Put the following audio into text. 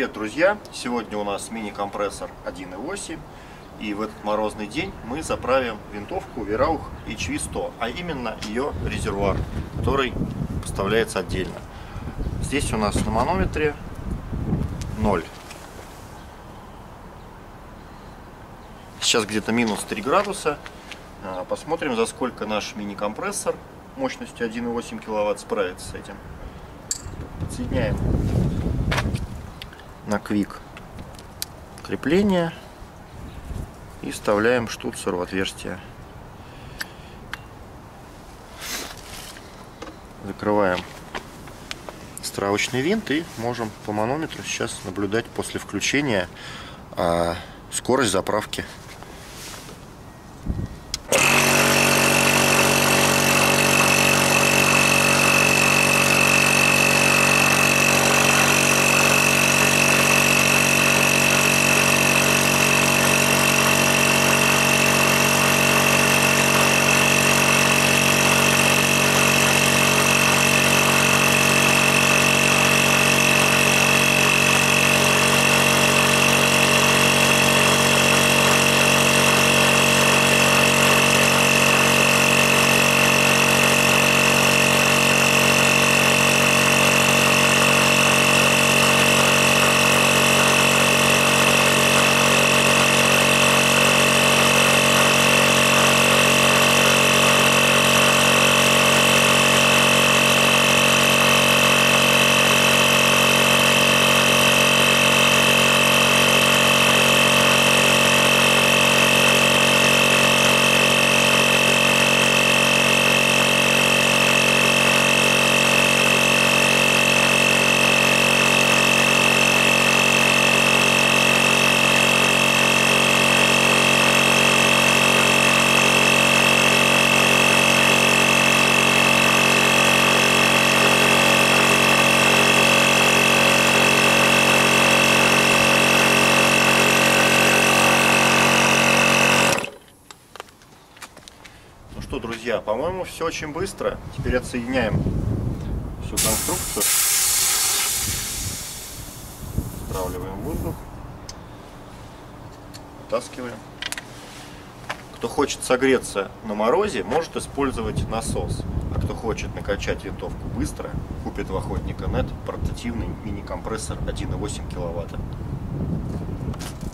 Привет, друзья! Сегодня у нас мини-компрессор 1.8, и в этот морозный день мы заправим винтовку Verauch HV100, а именно ее резервуар, который поставляется отдельно. Здесь у нас на манометре 0. Сейчас где-то минус 3 градуса. Посмотрим, за сколько наш мини-компрессор мощностью 1.8 кВт справится с этим. Подсоединяем на квик крепление и вставляем штуцер в отверстие. Закрываем стравочный винт и можем по манометру сейчас наблюдать после включения скорость заправки. Ну что, друзья, по-моему, все очень быстро. Теперь отсоединяем всю конструкцию. Стравливаем воздух. Вытаскиваем. Кто хочет согреться на морозе, может использовать насос. А кто хочет накачать винтовку быстро, купит в Охотника.нет портативный мини-компрессор 1.8 кВт.